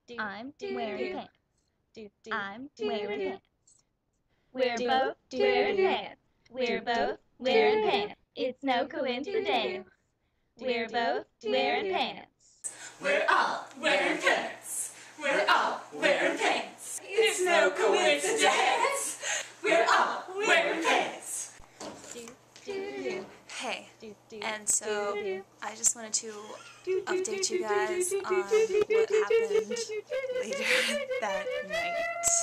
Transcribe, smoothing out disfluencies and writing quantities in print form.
I'm wearing pants. I'm wearing pants. We're both wearing pants. We're both wearing pants. It's no coincidence. We're both wearing pants. We're all wearing pants. We're all wearing pants. It's no coincidence. We're all wearing pants. Hey, and so I just wanted to update you guys on what happened later that night.